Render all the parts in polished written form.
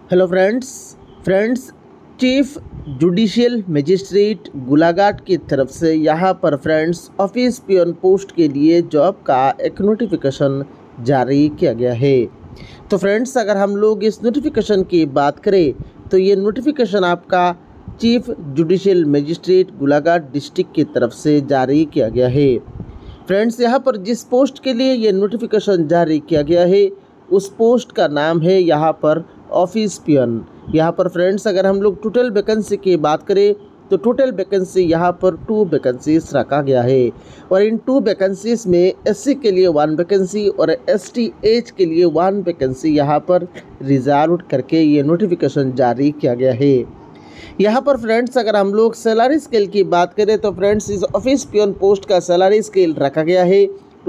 Hello friends chief judicial magistrate Golaghat की तरफ से यहाँ पर फ्रेंड्स ऑफिस पियन पोस्ट के लिए जॉब का एक नोटिफिकेशन जारी किया गया है। तो फ्रेंड्स अगर हम लोग इस नोटिफिकेशन की बात करें तो ये नोटिफिकेशन आपका chief judicial magistrate Golaghat district की तरफ से जारी किया गया है। फ्रेंड्स यहाँ पर जिस पोस्ट के लिए ये नोटिफिकेशन जारी किया गया है उस पोस्ट का नाम है यहाँ पर ऑफिस पियन। यहाँ पर फ्रेंड्स अगर हम लोग टोटल वैकेंसी की बात करें तो टोटल वैकेंसी यहाँ पर 2 वैकेंसीज रखा गया है और इन 2 वैकेंसीज में एससी के लिए 1 वैकेंसी और एसटी एज के लिए 1 वैकेंसी यहाँ पर रिजर्व करके ये नोटिफिकेशन जारी किया गया है। यहाँ पर फ्रेंड्स अगर हम लोग सैलरी स्केल की बात करें तो फ्रेंड्स इस ऑफिस पियन पोस्ट का सैलरी स्केल रखा गया है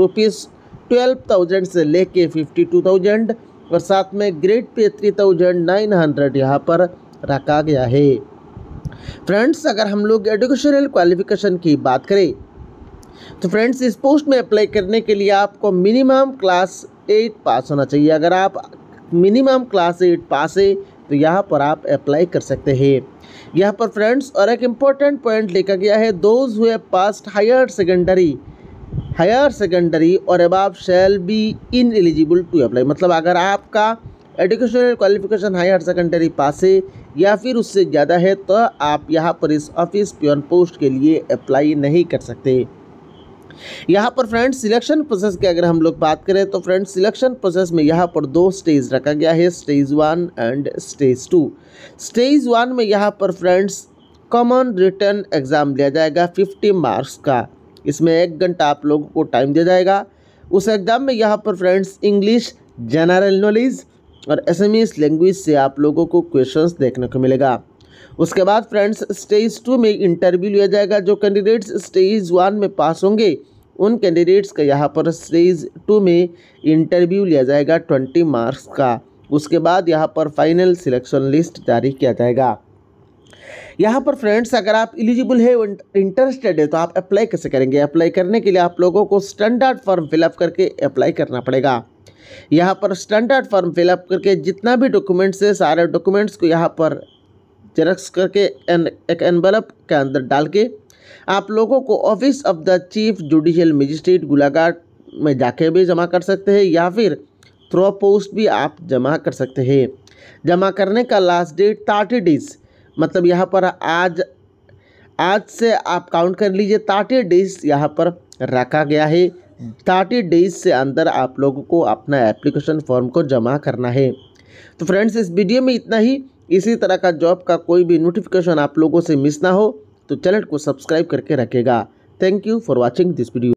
₹12,000 से लेके 52,000 और साथ में ग्रेड पे 3,900 यहाँ पर रखा गया है। फ्रेंड्स अगर हम लोग एजुकेशनल क्वालिफिकेशन की बात करें तो फ्रेंड्स इस पोस्ट में अप्लाई करने के लिए आपको मिनिमम क्लास 8 पास होना चाहिए। अगर आप मिनिमम क्लास 8 पास है तो यहाँ पर आप अप्लाई कर सकते हैं। यहाँ पर फ्रेंड्स और एक इम्पोर्टेंट पॉइंट लिखा गया है those who have passed higher secondary और above shall be ineligible to apply. मतलब अगर आपका educational qualification higher secondary pass है या फिर उससे ज़्यादा है तो आप यहाँ पर इस ऑफिस पियन पोस्ट के लिए अप्लाई नहीं कर सकते। यहाँ पर फ्रेंड्स सिलेक्शन प्रोसेस की अगर हम लोग बात करें तो फ्रेंड्स सिलेक्शन प्रोसेस में यहाँ पर 2 स्टेज रखा गया है, स्टेज 1 एंड स्टेज 2। स्टेज 1 में यहाँ पर फ्रेंड्स कॉमन रिटन एग्ज़ाम लिया जाएगा 50 मार्क्स का। इसमें 1 घंटा आप लोगों को टाइम दिया जाएगा। उस एग्ज़ाम में यहाँ पर फ्रेंड्स इंग्लिश, जनरल नॉलेज और एसएमएस लैंग्वेज से आप लोगों को क्वेश्चंस देखने को मिलेगा। उसके बाद फ्रेंड्स स्टेज 2 में इंटरव्यू लिया जाएगा। जो कैंडिडेट्स स्टेज 1 में पास होंगे उन कैंडिडेट्स का यहाँ पर स्टेज 2 में इंटरव्यू लिया जाएगा 20 मार्क्स का। उसके बाद यहाँ पर फाइनल सिलेक्शन लिस्ट जारी किया जाएगा। यहाँ पर फ्रेंड्स अगर आप एलिजिबल है इंटरेस्टेड है तो आप अप्लाई कैसे करेंगे। अप्लाई करने के लिए आप लोगों को स्टैंडर्ड फॉर्म फिलअप करके अप्लाई करना पड़ेगा। यहाँ पर स्टैंडर्ड फॉर्म फिलअप करके जितना भी डॉक्यूमेंट्स है सारे डॉक्यूमेंट्स को यहाँ पर जेरॉक्स करके एक एनवेलप के अंदर डाल के आप लोगों को office of the chief judicial magistrate Golaghat में जाके भी जमा कर सकते हैं या फिर थ्रू पोस्ट भी आप जमा कर सकते हैं। जमा करने का लास्ट डेट 30 डेज, मतलब यहाँ पर आज से आप काउंट कर लीजिए 30 डेज यहाँ पर रखा गया है। 30 डेज से अंदर आप लोगों को अपना एप्लीकेशन फॉर्म को जमा करना है। तो फ्रेंड्स इस वीडियो में इतना ही। इसी तरह का जॉब का कोई भी नोटिफिकेशन आप लोगों से मिस ना हो तो चैनल को सब्सक्राइब करके रखेगा। Thank you for watching this video.